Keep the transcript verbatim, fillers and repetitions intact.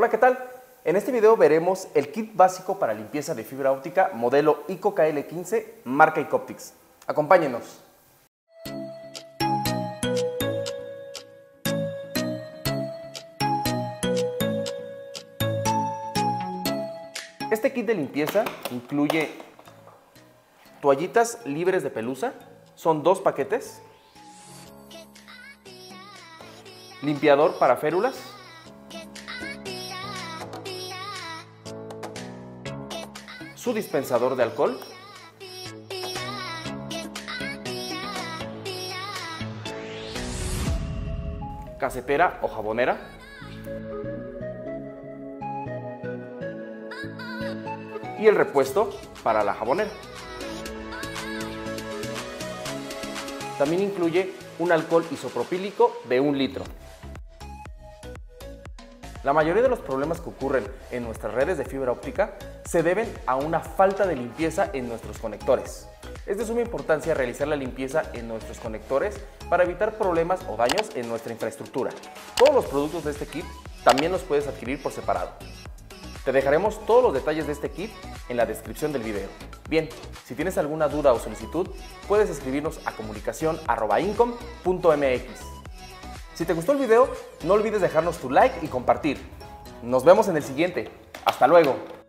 Hola, ¿qué tal? En este video veremos el kit básico para limpieza de fibra óptica modelo ICO K L quince marca Icoptics. Acompáñenos. Este kit de limpieza incluye toallitas libres de pelusa, son dos paquetes, limpiador para férulas, su dispensador de alcohol, casetera o jabonera, y el repuesto para la jabonera. También incluye un alcohol isopropílico de un litro. La mayoría de los problemas que ocurren en nuestras redes de fibra óptica se deben a una falta de limpieza en nuestros conectores. Es de suma importancia realizar la limpieza en nuestros conectores para evitar problemas o daños en nuestra infraestructura. Todos los productos de este kit también los puedes adquirir por separado. Te dejaremos todos los detalles de este kit en la descripción del video. Bien, si tienes alguna duda o solicitud, puedes escribirnos a comunicación arroba incom punto mx. Si te gustó el video, no olvides dejarnos tu like y compartir. Nos vemos en el siguiente. ¡Hasta luego!